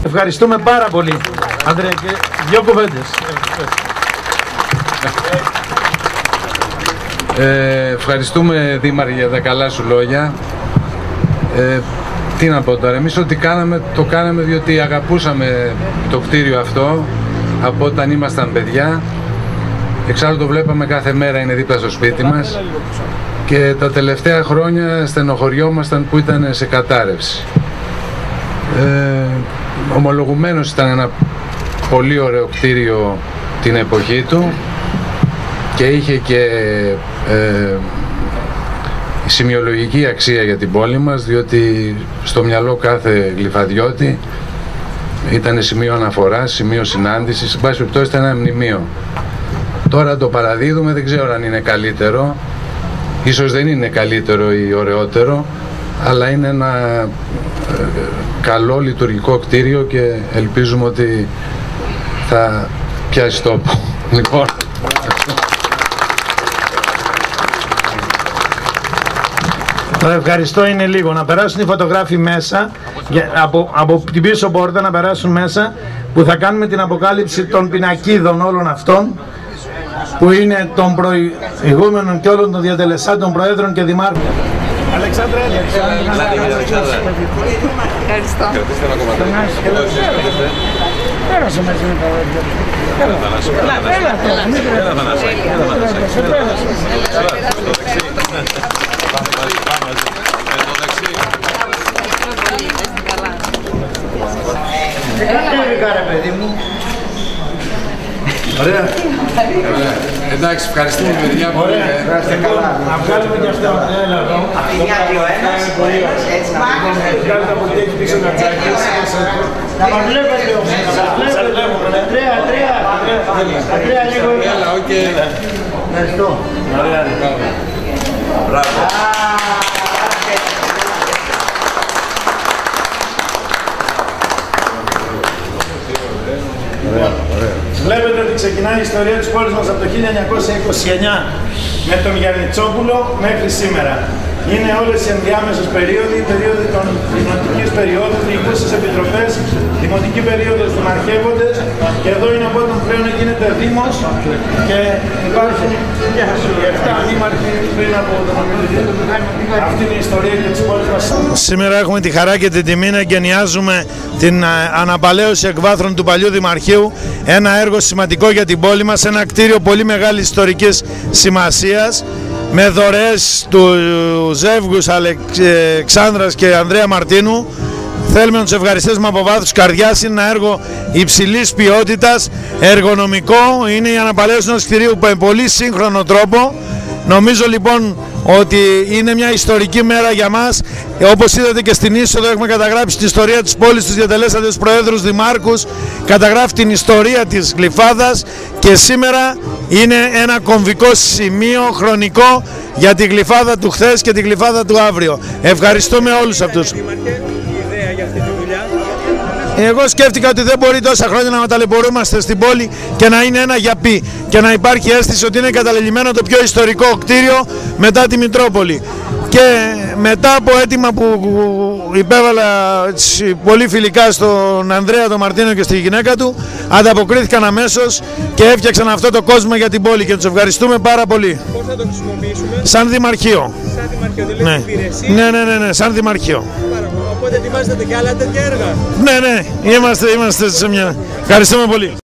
Ευχαριστούμε πάρα πολύ. Ανδρέα, και δύο κουβέντες. Ευχαριστούμε, Δήμαρχε, για τα καλά σου λόγια. Τι να πω τώρα, εμείς ό,τι κάναμε, το κάναμε διότι αγαπούσαμε το κτίριο αυτό από όταν ήμασταν παιδιά. Εξάλλου το βλέπαμε κάθε μέρα, είναι δίπλα στο σπίτι μας, και τα τελευταία χρόνια στενοχωριόμασταν που ήταν σε κατάρρευση. Ομολογουμένως ήταν ένα πολύ ωραίο κτίριο την εποχή του και είχε και σημειολογική αξία για την πόλη μας, διότι στο μυαλό κάθε γλυφαδιώτη ήταν σημείο αναφοράς, σημείο συνάντησης, εν πάση περιπτώσει ήταν ένα μνημείο. Τώρα το παραδίδουμε, δεν ξέρω αν είναι καλύτερο, ίσως δεν είναι καλύτερο ή ωραιότερο, αλλά είναι ένα καλό λειτουργικό κτίριο και ελπίζουμε ότι θα πιάσει τόπο. Λοιπόν. Το ευχαριστώ είναι λίγο. Να περάσουν οι φωτογράφοι μέσα, από την πίσω πόρτα να περάσουν μέσα, που θα κάνουμε την αποκάλυψη των πινακίδων όλων αυτών, που είναι των προηγούμενων και όλων των διατελεσάντων προέδρων και δημάρχων. Αλεξάνδρα, ευχαριστώ. Πέρασε μαζί με τα παιδιά. Ωραία. Εντάξει, ευχαριστούμε παιδιά. Ωραία, ευχαριστώ καλά. Να βγάλουμε και αυτό. Από τη μια και ο ένας, έτσι να πούμε. Βγάλετε από εκεί πίσω να τσάκεις. Να μας βλέπετε όμως. Σας βλέπουμε. Τρία λίγο. Έλα, οκ. Ευχαριστώ. Ωραία. Μπράβο. Βλέπετε ότι ξεκινάει η ιστορία της πόλης μας από το 1929 με τον Γιαννιτσόπουλο μέχρι σήμερα. Είναι όλες οι ενδιάμεσες περίοδοι, η περίοδοι των δημοτικής περίοδου, διοικούσες επιτροπές, δημοτική περίοδος δημαρχεύοντες, και εδώ είναι από όταν πλέον γίνεται δήμος και υπάρχουν 7 δήμαρχοι πριν από τον ομιλητή. Αυτή είναι η ιστορία και της πόλης μας. Σήμερα έχουμε τη χαρά και την τιμή να εγκαινιάζουμε την αναπαλαίωση εκβάθρων του παλιού δημαρχείου, ένα έργο σημαντικό για την πόλη μας, ένα κτίριο πολύ μεγάλης ιστορικής σημασίας, με δωρεές του ζεύγους Αλεξάνδρας και Ανδρέα Μαρτίνου. Θέλουμε να τους ευχαριστήσουμε από βάθος καρδιάς. Είναι ένα έργο υψηλής ποιότητας, εργονομικό, είναι η αναπαλαίωση ενός κτηρίου με πολύ σύγχρονο τρόπο. Νομίζω λοιπόν ότι είναι μια ιστορική μέρα για μας. Όπως είδατε και στην είσοδο έχουμε καταγράψει την ιστορία της πόλης, τους διατελέσαντες προέδρους, δημάρχους, καταγράφει την ιστορία της Γλυφάδας, και σήμερα είναι ένα κομβικό σημείο χρονικό για τη Γλυφάδα του χθες και τη Γλυφάδα του αύριο. Ευχαριστούμε όλους αυτούς. Εγώ σκέφτηκα ότι δεν μπορεί τόσα χρόνια να ταλαιπωρούμαστε στην πόλη και να είναι ένα γιαπί και να υπάρχει αίσθηση ότι είναι καταλελειμμένο το πιο ιστορικό κτίριο μετά τη Μητρόπολη. Και μετά από αίτημα που υπέβαλα πολύ φιλικά στον Ανδρέα τον Μαρτίνο και στη γυναίκα του, ανταποκρίθηκαν αμέσως και έφτιαξαν αυτό το κόσμο για την πόλη και τους ευχαριστούμε πάρα πολύ. Πώς θα το χρησιμοποιήσουμε? Σαν δημαρχείο. Σαν δημαρχείο, δηλαδή υπηρεσία. Ναι, σαν δημαρχείο. Οπότε ετοιμάζετε και άλλα τέτοια έργα. Ναι, είμαστε σε μια... Ευχαριστούμε πολύ.